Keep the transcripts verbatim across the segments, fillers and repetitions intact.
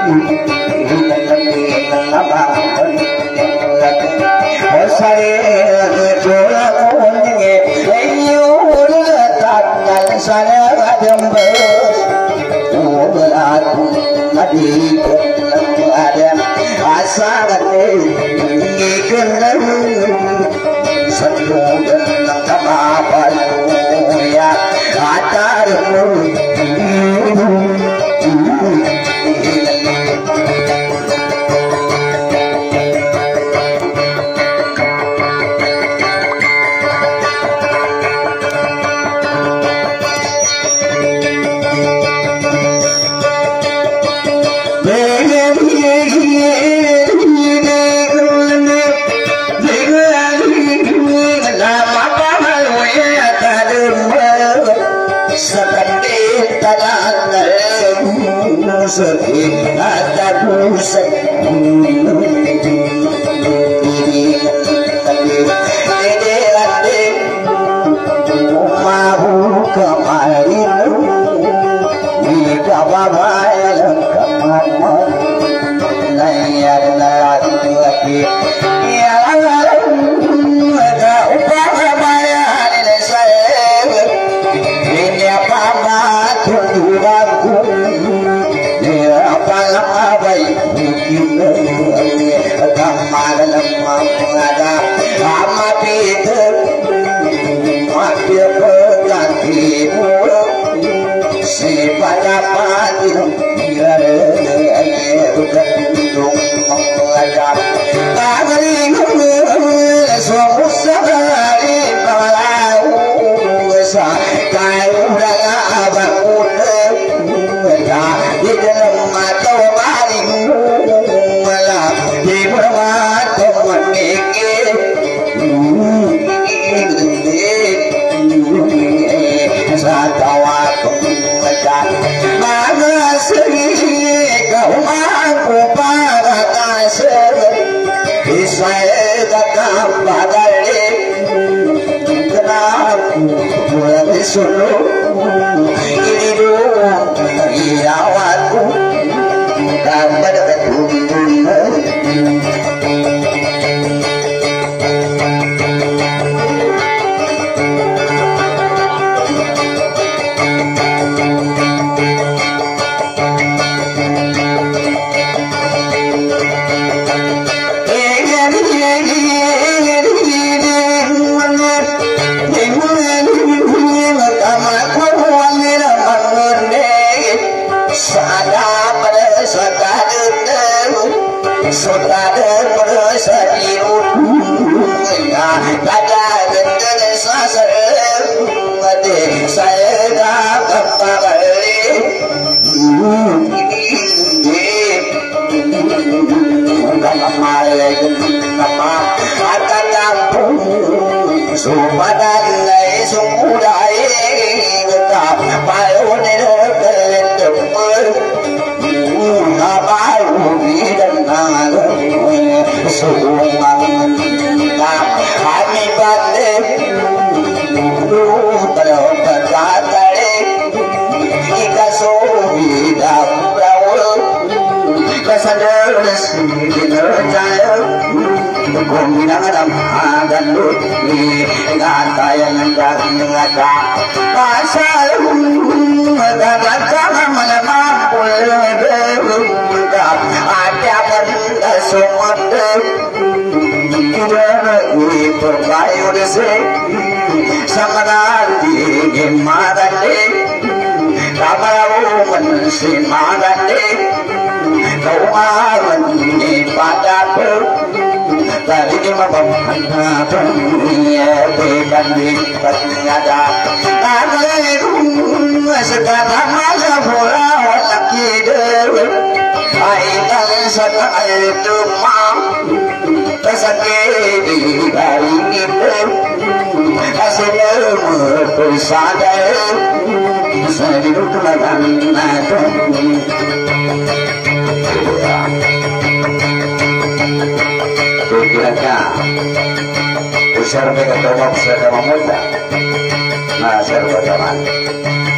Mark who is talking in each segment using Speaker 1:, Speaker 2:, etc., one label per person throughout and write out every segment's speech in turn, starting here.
Speaker 1: Usar mereka tolong saya memuda. Nah, saya berkawan.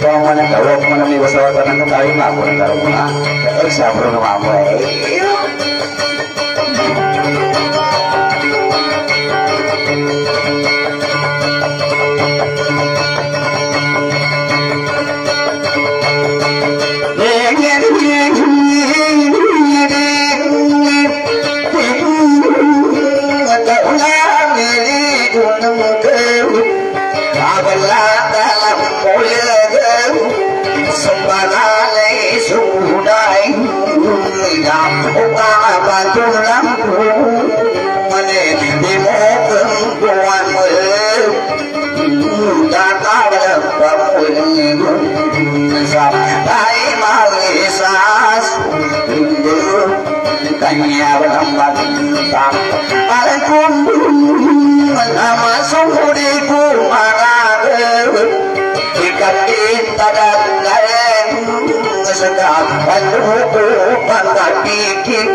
Speaker 1: mana kalau mana nih bahasa tanah kali mah pun kalau mana eksa perlu ngamu kanya berhambat Alaikum nama sungguhiku marah ikat kita dan lain sedap panduku panggak pikir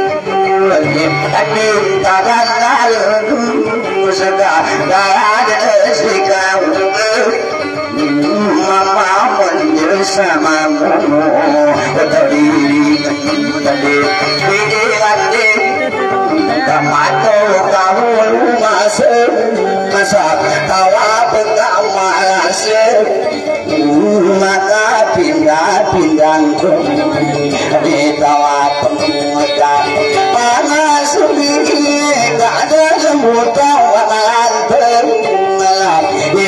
Speaker 1: kita dan lain sedap ada sikap mama bersamamu berdiri berdiri kamato kamu masuk masak tawa pengamasuk maka pindah-pindahku di tawa pengucap panas sedikit tak ada sebutan wakalan pengelap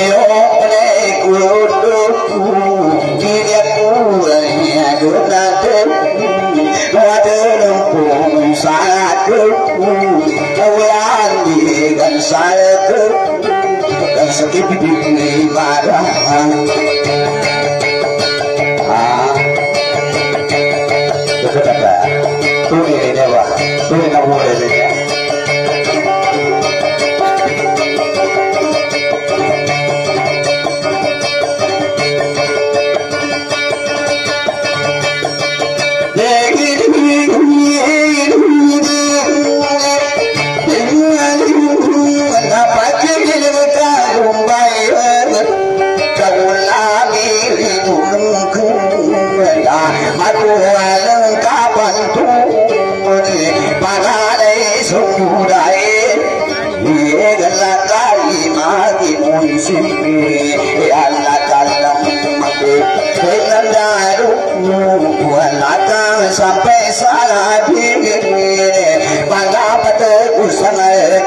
Speaker 1: kudukku diriku hanya gunakan ada lempung saatku kawan digan saatku dan sakit di marah ah betul tak tuh ini dewa tuh ini kamu ada sampai salah diri mengapa terusang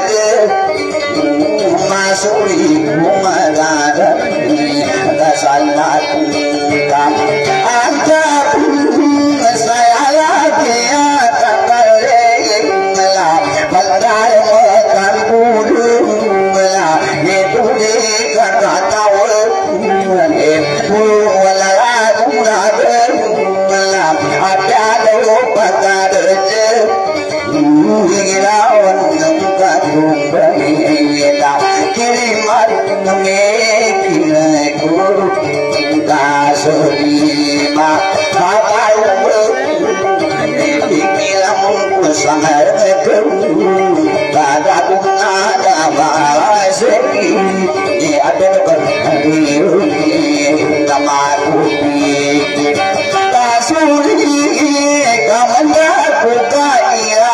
Speaker 1: masuk ribu madara kesalahan kamu antap saya lagi akan balik melah pandai makan bulu melah itu di kata tahu itu walau tidak melah ada lupa kerja Girawan nengkat rumbani kiriman mengekilaku kasurima pakai dikilamu sangatku pada ada bahasa ini ada berhadiru namaku kasuri kamandaku kaya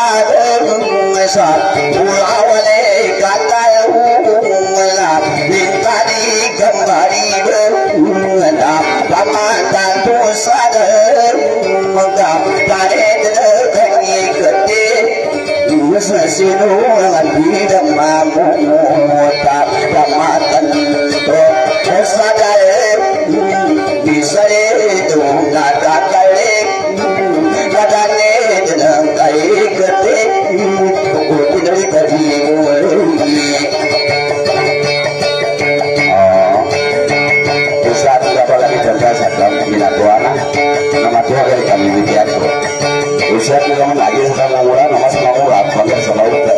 Speaker 1: Ulawale kata ulah bintari kembali berada pamatan sadar megam tarik kaki gede sesinu lagi demamu tak pamatan to sadar bisa itu nada kalik nadane dengan kai gede dari tadi oh bisa tidak lagi cerdas dalam minat tuana nama Tuhan dari kami bikin usia kita mengaji sama murah nama sama murah panggil sama udah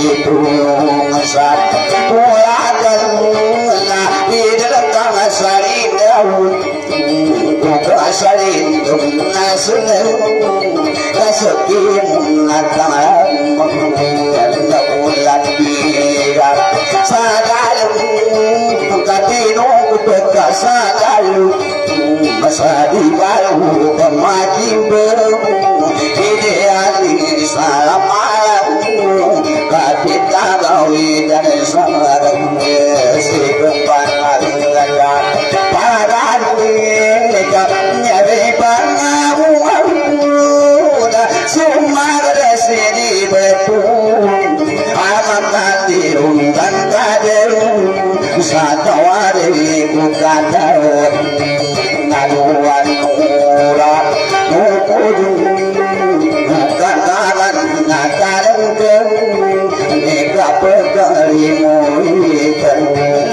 Speaker 1: itu ngesat Tulakan Idrakang asari daun Kuka asari Nasunel Kasakin Natangan Nakulat Birat Sadalu Katino Kupeka Sadalu Masadi Baru Pemakin Baru Ideali Salam Alam Kapita Gawi Dan Samarang Si Kempanan Paran Nyari Pangamuan Sumara Sini Betul Amat Nanti Untan Kaderun Satawari Kukadar Naluan Nura Nukudu Kataran Nataran Nika Pekarimu Ikan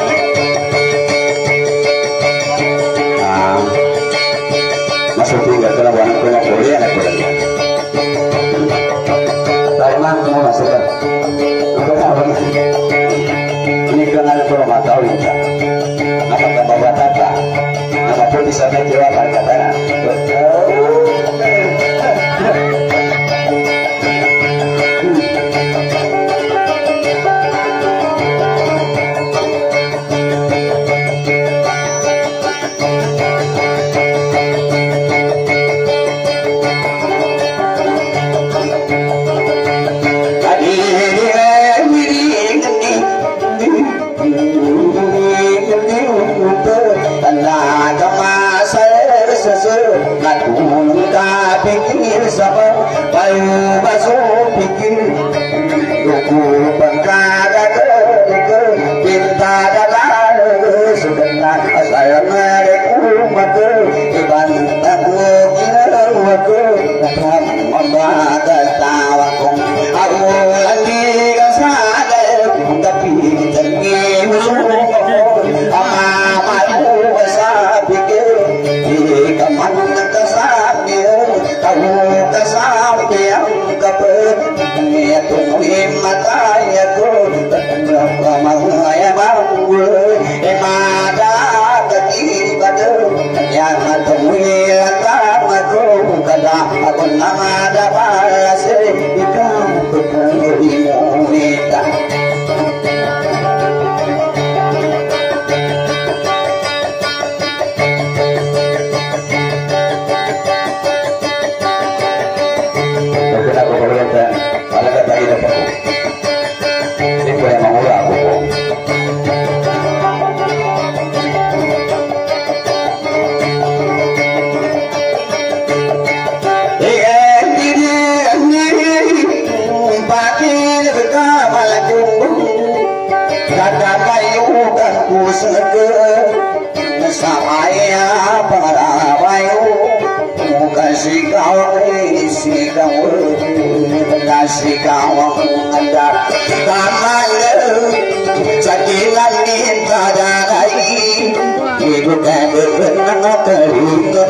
Speaker 1: Masuk tinggal ke lawan punya Korea anak Korea Taiman mau masuk kan ini kenal kurma tahu ya apa bapak tata apa pun bisa menjawab katanya pikir sama bayu masuk pikir Yuku pengkada ke Cinta dalam sebentar Saya mereku maka Iban aku kira aku Datang membaga tawakong Aku lagi kesadar Tapi tergi musuh Amamu besar pikir Jika mana kesadar Tahu kesampai yang kepet Niat mata ya ku Kemahaya mampu Emada kaki pada Yang temui latang aku Kada aku nama dapat Ikan kekerimu ikan Samaya para bayu kasih kau isi kau kasih kau anda kamar sakilan minta dari ibu kebenaran terlibat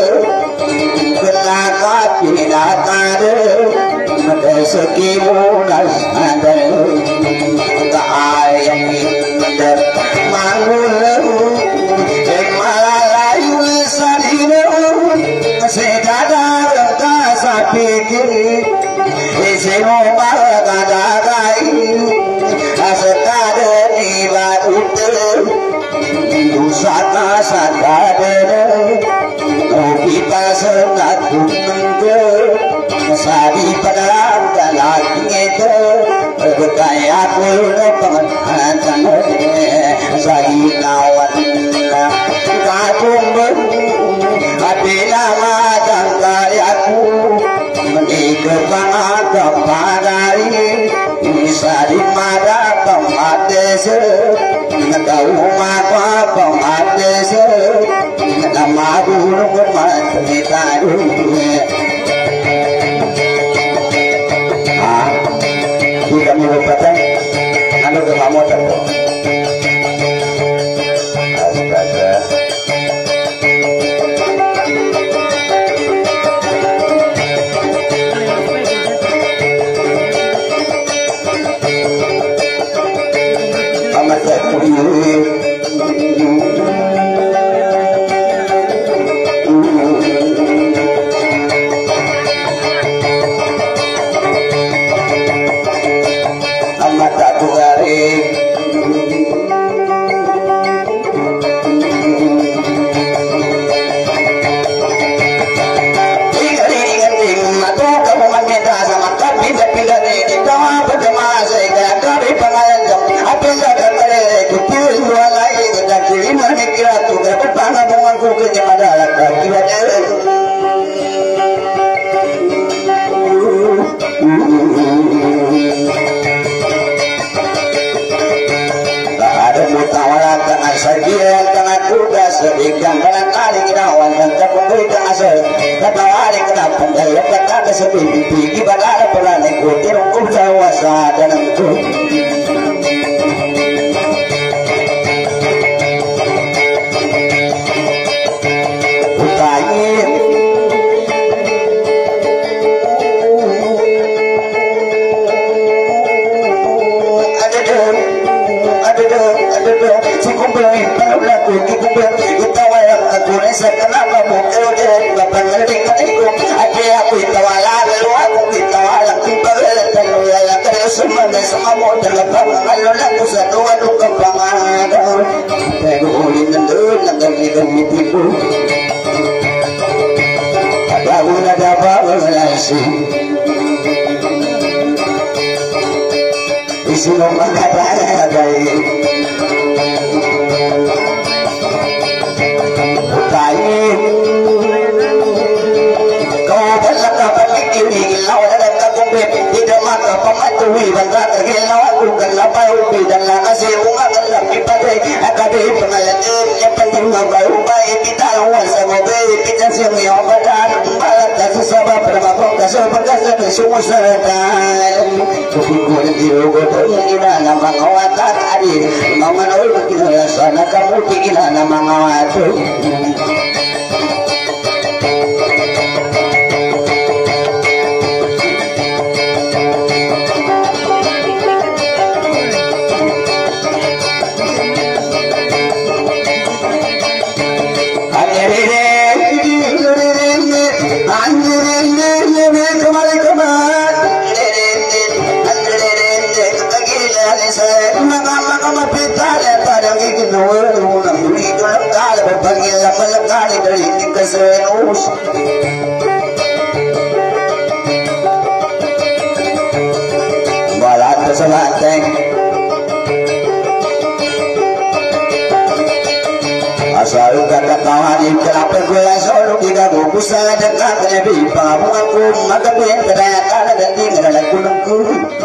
Speaker 1: kenapa tidak ada medeskimu nasada tak ayam minder manggul Malayu sadino sedadar kasa pikir isimo bagadagai asekade ibadute usaka sakade kita sengat tunggu sari padang dalam itu berkaya kulo pengantan sari kawan kakumben hati nama dan karyaku menikah kepadai bisa dimana tempat desa tahu maka tempat desa nama burung kita dulu ah tidak melupakan anu ke kamu tentu amat kuih sajian kena kuda sedikang kena kali kinawan dan terpemberi ke asal ketawari kena pendaya kata kesepi pipi ibadah peran ikuti rukun jawasa dan itu utayin ada dong ada dong ada dong kumpulin lagu kumpul kita wayang aku rasa kenapa mungkin dia bapak ngerti ketiku aja aku tawala lalu aku tawala kumpul dan ya terus semua semua mau terlepas lalu aku satu adu kepangan aku ulin ndur nang ngi tipu ada una ada apa nasi isi nomor kata ada utayin kau balak apa ini lau dan kakumbet tidak maka pematuhi bangga tergilau aku kenapa ubi dan lakasi unga kenap dipakai akadi pengalatun yang penting membaru baik kita lawan sama baik kita semua yang badan balak dan sesama bermabung kasar berkasar dan semua seratan kukikul dirogo terkira nama ngawatan adik mama nol berkira sana kamu kira nama ngawatan asal kata kawan kenapa gue selalu tidak fokus dekat lebih paham aku maka biar terdapat dan tinggal aku nunggu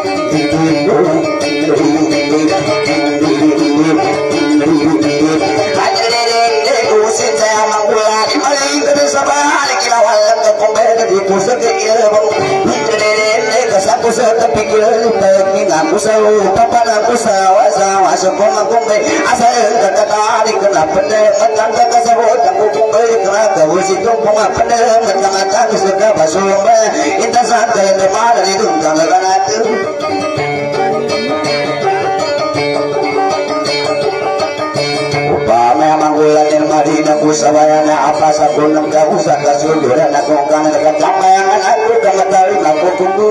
Speaker 1: aku sepikir pengen aku selalu papa aku sawa sawa sekom aku me asal kata tadi kenapa deh macam kata sebut aku kumbe kenapa usi tumpung apa deh macam kata suka basuh me inta santai de mana di tunggang kanat memang bulan yang marina kusabayana apa sabun nengka usah kasuduran aku kangen dekat lamayangan aku kamatari aku tunggu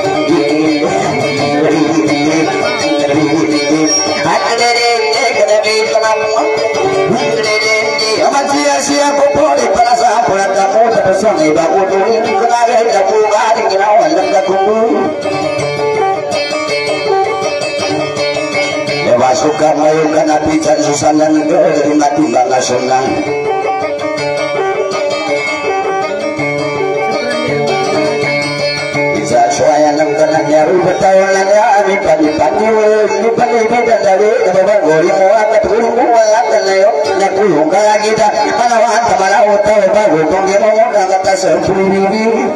Speaker 1: hati dede kena bilang amat sia-sia popoli perasa pula kamu terpesong iba kudu kenal aku hari kirawan nengka tunggu Suka mayukan api cari susana negara dari mati bangga senang bisa suaya nengkana nyaru bertawalan ya ami pagi-pagi wali pagi-pagi dari kebaba gori muat keturung muat kelayo nakulung kaya kita panawan tamalau tau bagu tonggi ngomong kata sepuluh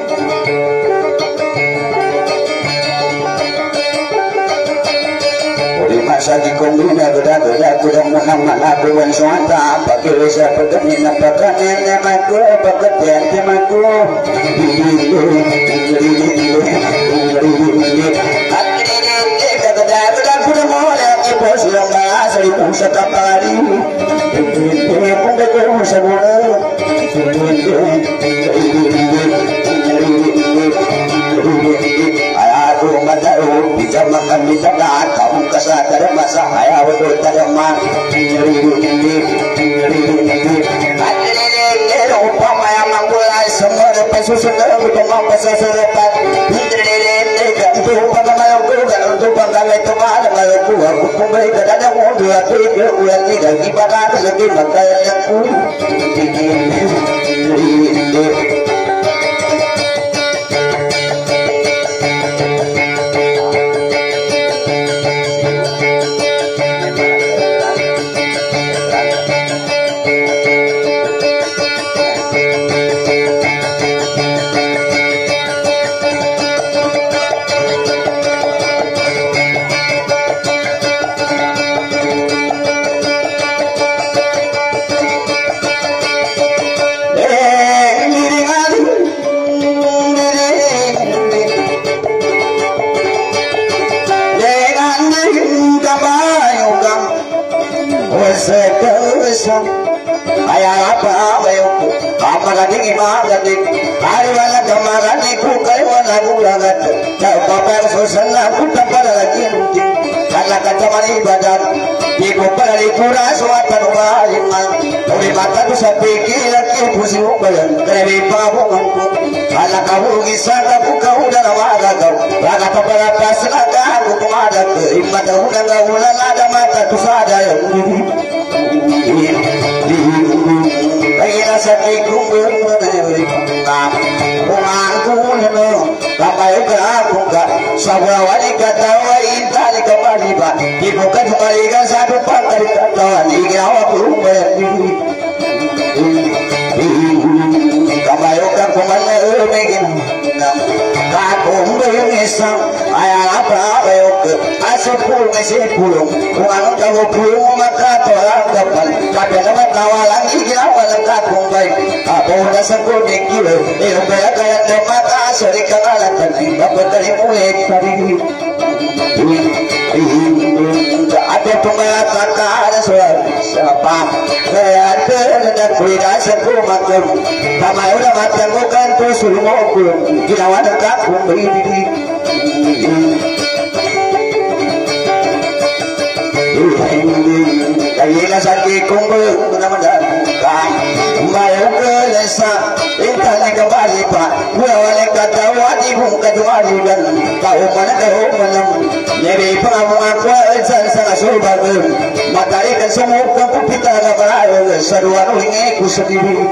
Speaker 1: masa di kombina beda-beda kudang Muhammad aku yang suata pakai bisa pegang nampakan yang aku pakai yang temaku aku kamu sekali kung kamu semula aku madaru bisa makan bisa naat kamu kesadar masa ayah betul terima ada upama yang menggulai semua depan susun dalam utama pasal selepas untuk bagaimana juga untuk bagaimana itu ada maluku aku kembali ke dalam mobil aku itu ulang tiga gimana lagi makanya aku ayah apa bayuku apa gadi gimana gadi hari mana kemarin iku kayu mana bulangat kau paper susah aku tak pada lagi nanti karena kata mari ibadat iku pada dikura suatan waliman dari mata tu saya pikir lagi pusing ubayan dari pabunganku karena kamu kisah aku kau dalam mata kau karena kepada pasraka aku kemana ke ibadah ulang ulang ada mata tu sada yang kaya sa ikong bermenang umanku nino kapay ka ka sa wawali katawa intali ka paliba ibu ka tumaliga sa dupang karikatawan iginawa ko umayang kapay ka kumala umigin kakong bayong isang ayang apayok asipulong isipulong kung anong kagupulong makatolang kapal kapya naman nawalang iginawa ng kakong bay apaw na sa kuning kilo iyong kaya kaya na makasari kakalatan ay mapagaling ulit parin ada pengatak ada suara siapa kaya terhadap kuliah sepuluh kamay udah matang bukan terus lumokul ginawa ng kakong bay kaya sa kikong naman dakukan umayaw ka lesa intali ka balipa wala katawa di mong kadualigan kauman na kauman naman nere pa mga kwalsan sa kasubagan matari ka sumukang pupita ka parayo sa ruwan ulingi ko sa bibig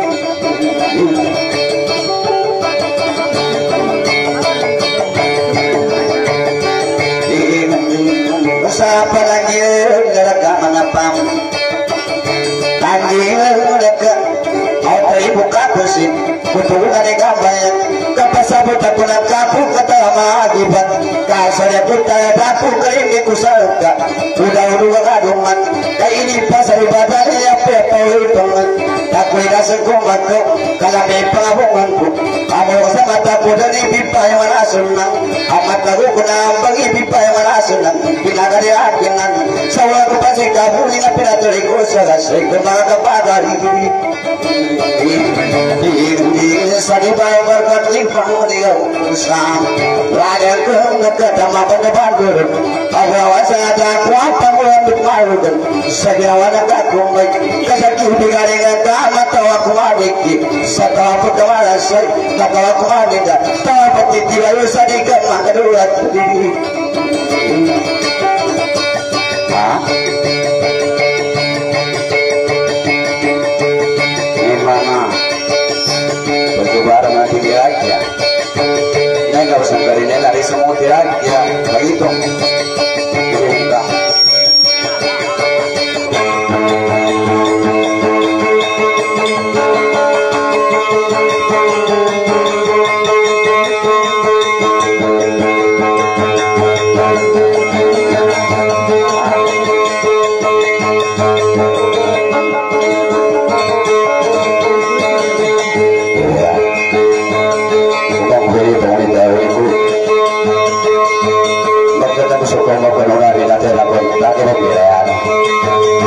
Speaker 1: sa palagyan nalaga mga pam tanggil nalaga auto ibu kapusin kutulan ni kabayan kapasabot ako ng kapu katama agibat kasarya putaya dapu kaini kusalka udah-udah kaduman kaini pasar ibadah yang pepawitongan takoy nasa kumako kalami pabunganku amo sa mata ko na ipipa yung marason lang amat lago ko na ang bang ipipa yung marason lang pinagari akin lang sa wala ko pa si kabuli na pinatuloy ko sa gasay ko mga kapagari sa iba yung barkatling panguligaw usam ragan ko nagkatama pa na bagur awawa sa adakwa pangulang marugan sa ginawa na kakumay kasakibigari nga matawa kumanik sa tawa pagkawalasay natawa kumanik tawa patitilayo sa dikan makadulat ha? Gimana? Berjubar mati diragya ini gak usah dari ini lari semua diragya begitu kita Lagi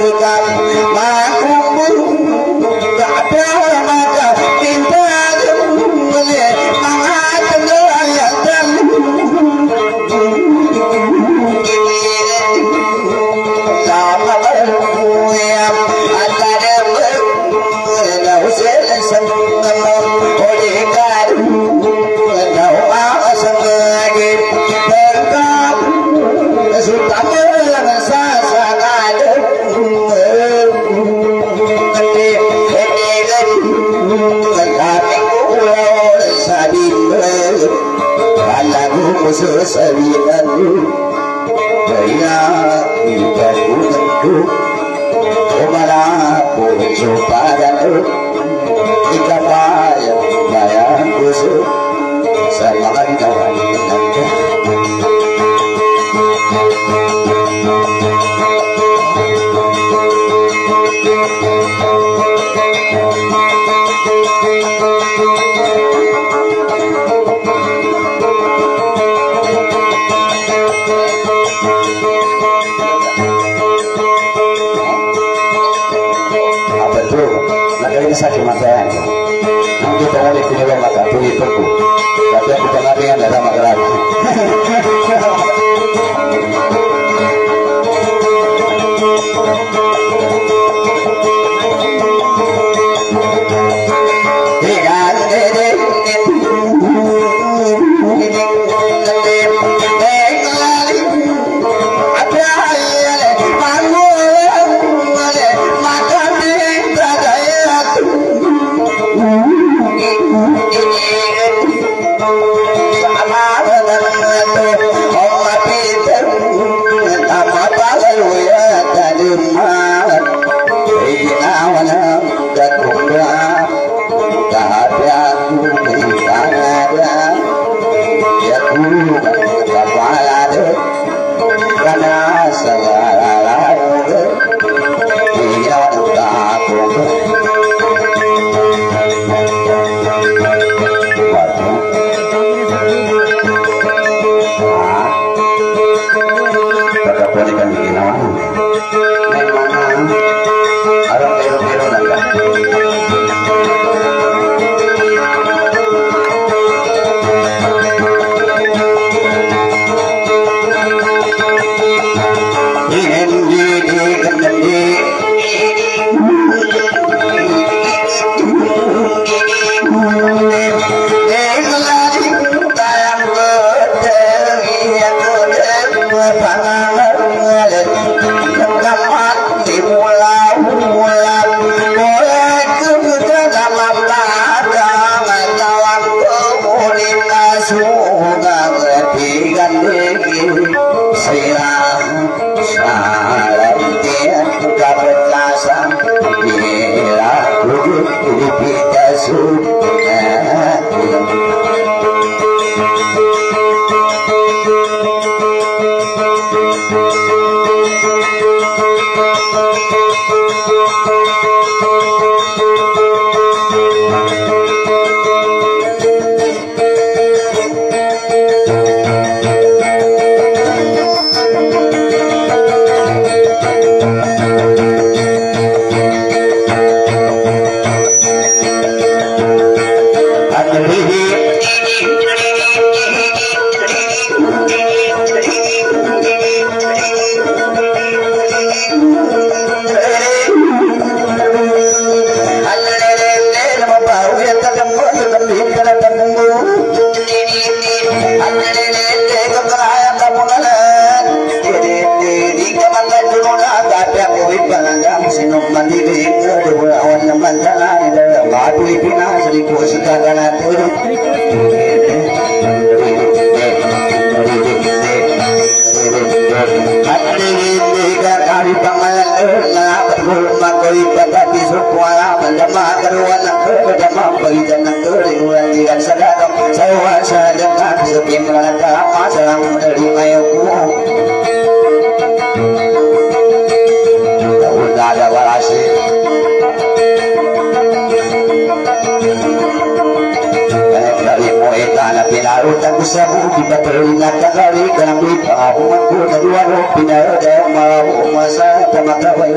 Speaker 2: Masa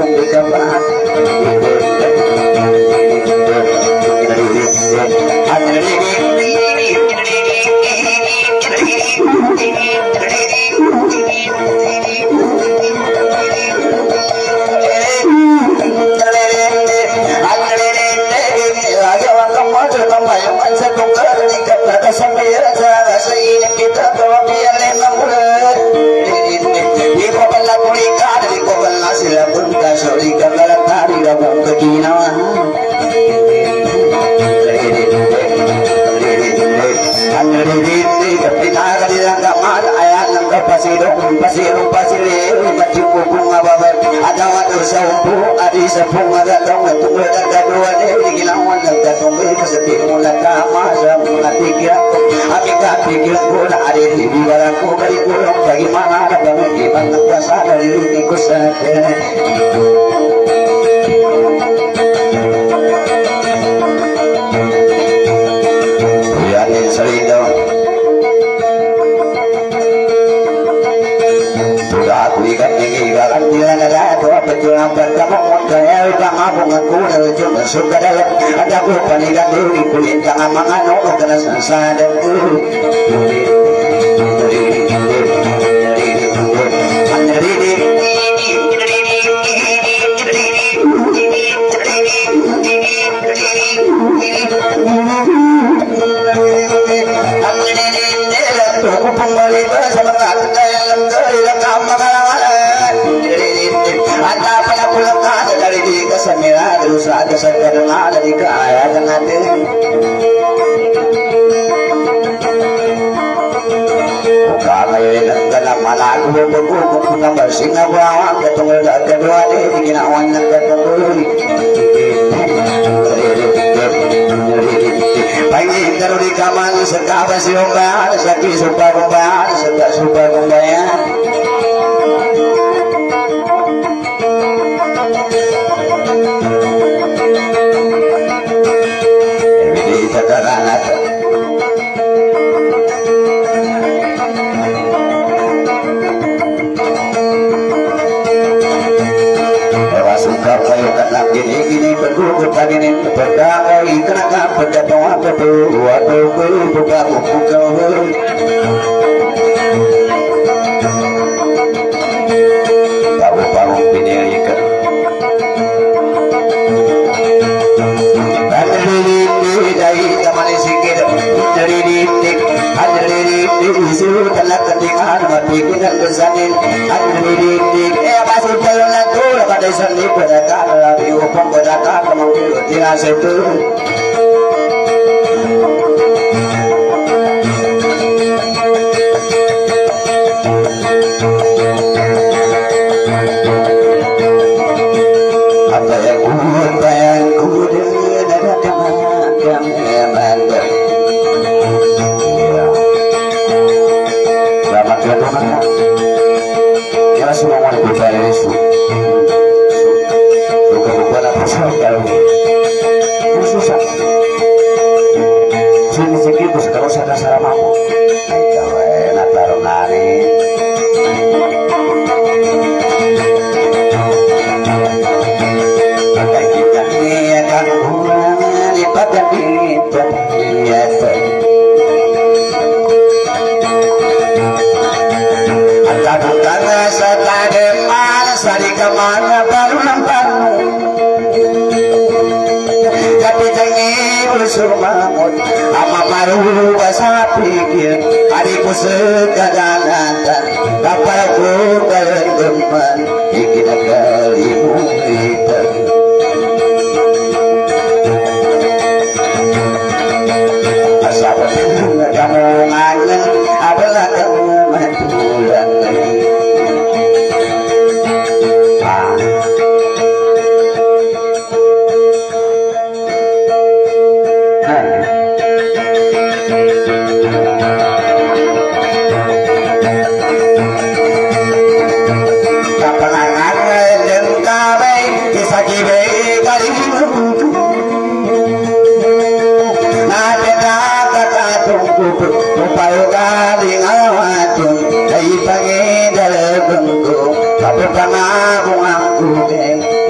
Speaker 2: Tapi karena aku ngaku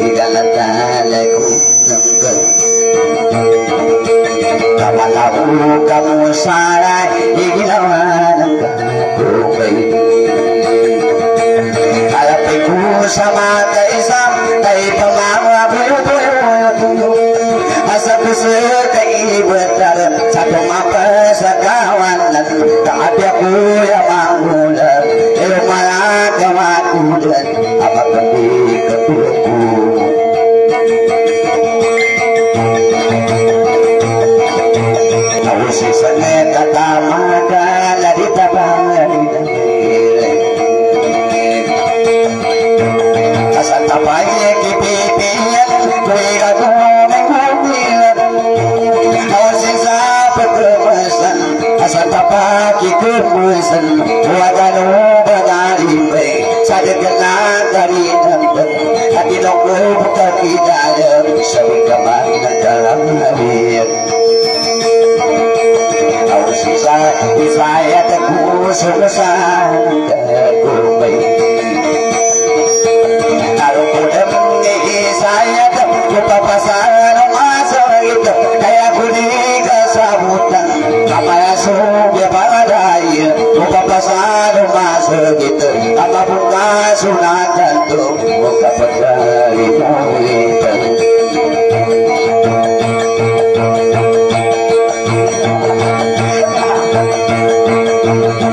Speaker 1: Assalamualaikum Kamalabu kamu sarai Igilawan Alapiku sama kaisam Kai pemama bulu Asaku sekai betar Satu mapa sekawanan Tak ada ku yang manggulan Ilmalah kemakudan Apa kepi kepiku Tahu sisanya kata maka Dari tabang Asal tapanya kipipian Kui kaku menghubilan Tahu sisa perkemesan Asal tapaki kemesan Wadalu benaripe Sadar kena dari nandang Hati dokter buka di dalam Sabi kemarin dalam habis Tahu sisa saya teguh sebesar Teguh baik Kalau kudem nih saya teguh papasan masa itu Kayak kuning kesabutan Apa ya sudah padai Lupa papasan masa gitu Apa buka sunatan tuh Buka pedali kulitan Thank you.